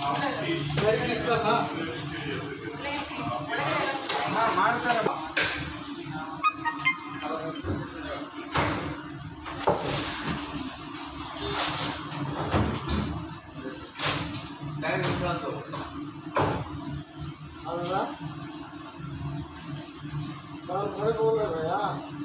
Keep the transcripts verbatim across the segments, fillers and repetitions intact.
ಮಾಡ್ತಾರೆ सर खड़े बोल रहे भैया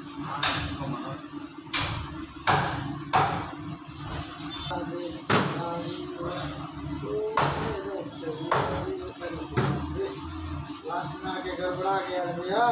लास्ट में आके गड़बड़ा गया भैया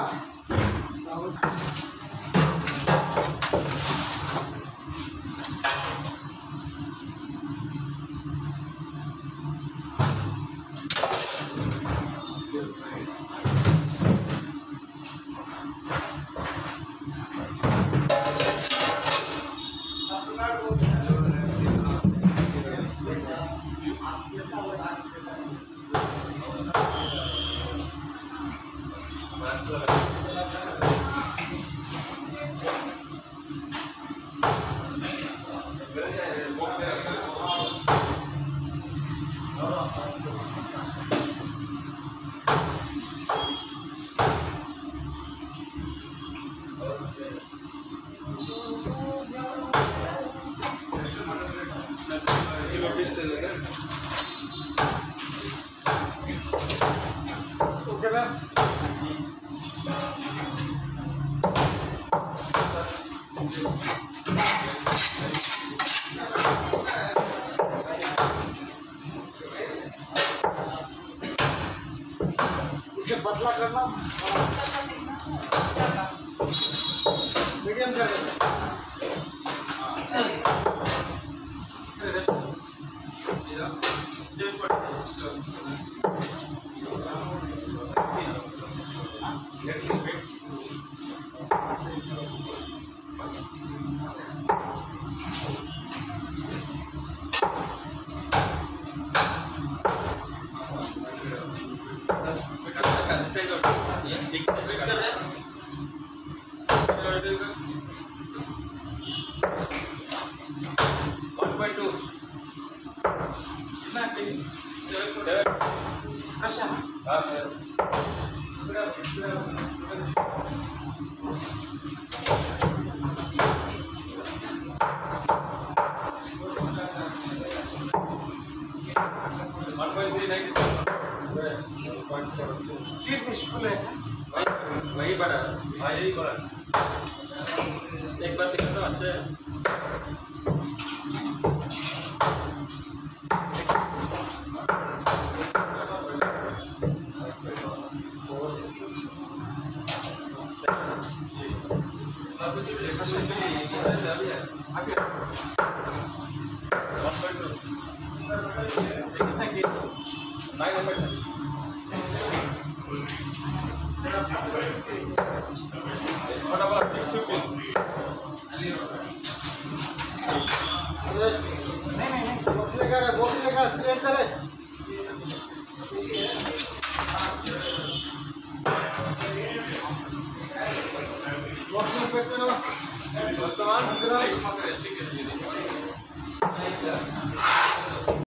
ओके मैम इसे पतला करना मीडियम कर वही बड़ा हाँ यही बड़ा एक बार देखो तो अच्छा है बॉक्स लेकर बॉक्स लेकर प्लेट करे बॉक्स में पैक करो वर्तमान